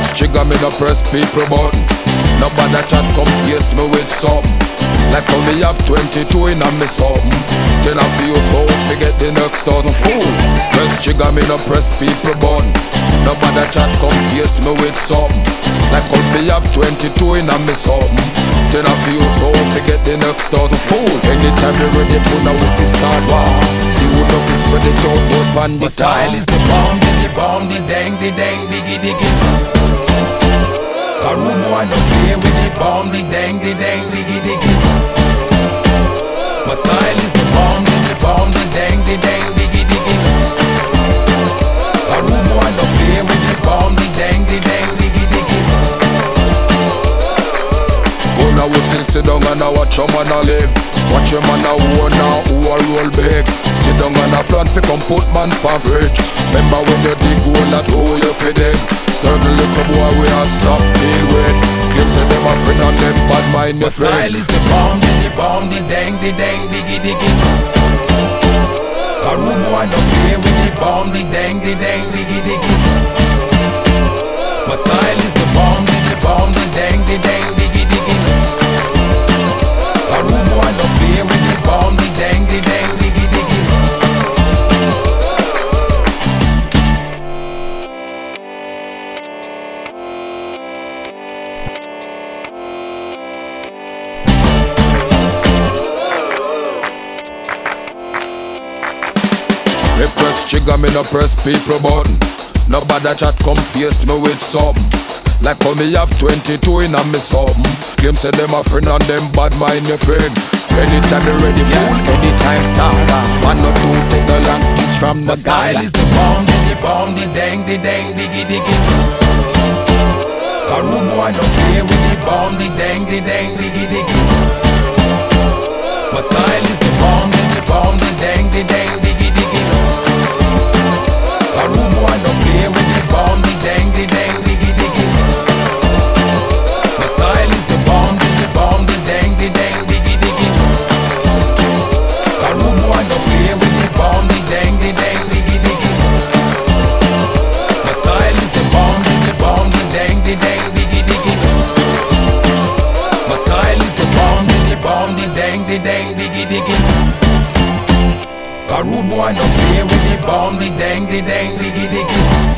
press trigger, me no press people button. Nobody chat come face me with something. Like how me have 22 in a me something. Then I feel so forget the next 1,000 fool. Press trigger, me no press people button. Nobody chat come face me with something. Like how me have 22 in a me something. Then I feel so forget the next 1,000 fool. Anytime you ready, put a whistle start war. See who love is spread it out, but van the style is the bomb, the dang, diggy diggy. A rude boy don't play with the bomb, the dang, diggy diggy. My style is the bomb, the dang, diggy diggy. A rude boy don't play with the bomb, the dang, diggy diggy. Go now we sit down and watch your man a live. Watch your man a war now, who a roll big. Sit down and a plan fi come put man for fridge. Remember when you dig hole that hole you fi dig. Certain little boy we all stop deal with. Claim say them a friend and them bad mind your friend. My style is the bomb, the dang, diggy diggy. A rude boy don't play with the bomb, the dang, diggy diggy. My style is the bomb, the dang, diggy diggy. A rude boy don't play with the bomb, the dang, diggy diggy. Me press trigger, me no press people button. Nobody chat come face me with something. Like how me have 22 in a me something. Claim say them a friend and them bad mind your friend. Anytime you ready fool, anytime stop. One or two take the long speech from the style is the bomb, the dang, diggy diggy. A rude boy don't play with the bomb, the dang, diggy diggy. My style is the bomb, the dang, diggy diggy. A rude boy don't play with the bomb, the dang, diggy diggy. My style is the bomb, the dang, diggy diggy. A rude boy don't play with the bomb, the dang, diggy diggy. My style is the bomb, the dang, diggy diggy. My style is the bomb, the dang, diggy diggy. A rude boy don't play with the bomb, the dang, diggy diggy.